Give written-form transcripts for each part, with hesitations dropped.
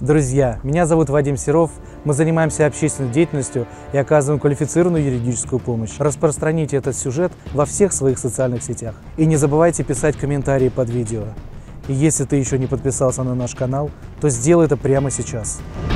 Друзья, меня зовут Вадим Серов, мы занимаемся общественной деятельностью и оказываем квалифицированную юридическую помощь. Распространите этот сюжет во всех своих социальных сетях. И не забывайте писать комментарии под видео. И если ты еще не подписался на наш канал, то сделай это прямо сейчас.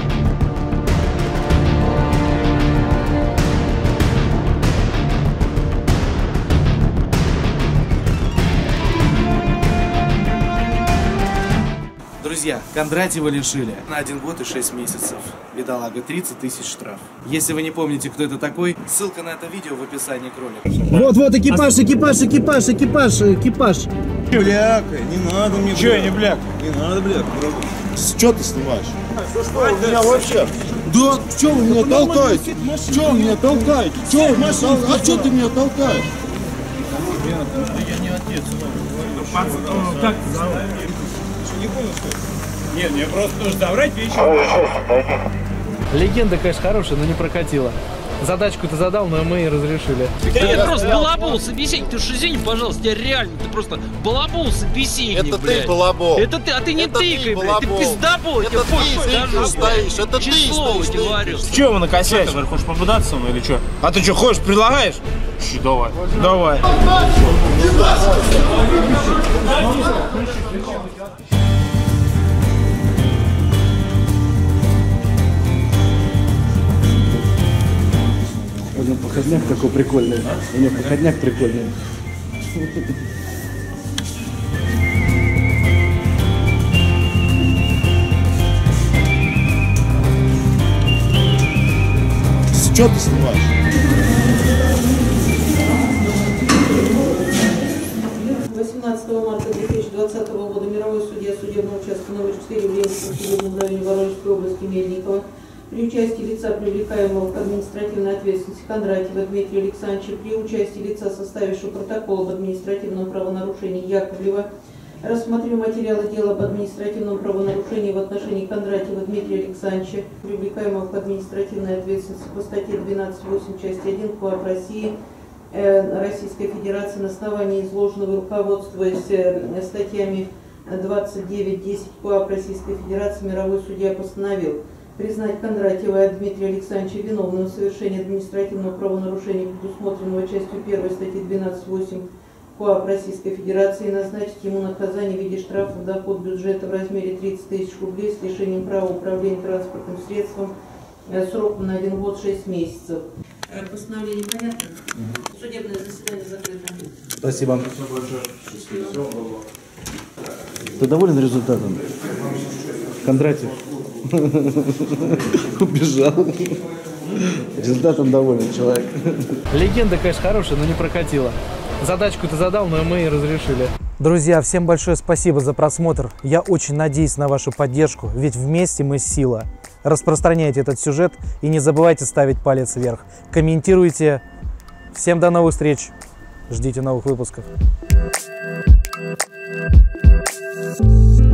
Друзья, Кондратьева лишили на 1 год и 6 месяцев. Бедолага, 30 тысяч штраф. Если вы не помните, кто это такой, ссылка на это видео в описании к ролику. Вот, экипаж. Бляка, не надо мне. Че, не бляк? Не надо, бляк. Что ты снимаешь? Что у меня вообще? Да, что вы меня толкаете? Что вы меня толкаете? А что ты меня толкаешь? Я не отец. Как ты зовут? Не понял, что это? Нет, мне просто нужно забрать вещи. Легенда, конечно, хорошая, но не прокатила. Задачку ты задал, но мы и разрешили. Ты просто балабол, собеседник. Ты уж извини, пожалуйста, тебя реально, ты просто балабол, собеседник. Это блядь. ты балабол. Это ты, а ты не тыкай, блядь. Ты пиздобол, я тебе Это больше ты скажу. стоишь, это ты Число стоишь. тебе говорю. Че вы накосячили? Ты хочешь побудаться со мной или что? А ты что, хочешь, предлагаешь? Давай. Давай. У него походняк такой прикольный. У него походняк прикольный. Что ты снимаешь? Марта 2020 года мировой судья судебного участка номер 4 в Ленинском судебном районе Воронежской области Мельникова при участии лица, привлекаемого к административной ответственности Кондратьева Дмитрия Александровича, при участии лица, составившего протокол об административном правонарушении Яковлева, рассмотрел материалы дела об административном правонарушении в отношении Кондратьева Дмитрия Александровича, привлекаемого к административной ответственности по статье 12.8 части 1 КоАП России Российской Федерации на основании изложенного, руководствуясь статьями 29.10 КоАП Российской Федерации, мировой судья постановил признать Кондратьева Дмитрия Александровича виновным в совершении административного правонарушения, предусмотренного частью 1 статьи 12.8 КоАП Российской Федерации, и назначить ему наказание в виде штрафа в доход бюджета в размере 30 тысяч рублей с лишением права управления транспортным средством сроком на 1 год 6 месяцев. Постановление понятно? Судебное заседание закрыто. Спасибо. Ты доволен результатом? Кондратьев убежал. Результатом доволен человек. Легенда, конечно, хорошая, но не прокатила. Задачку ты задал, но мы и разрешили. Друзья, всем большое спасибо за просмотр. Я очень надеюсь на вашу поддержку, ведь вместе мы сила. Распространяйте этот сюжет и не забывайте ставить палец вверх. Комментируйте. Всем до новых встреч. Ждите новых выпусков.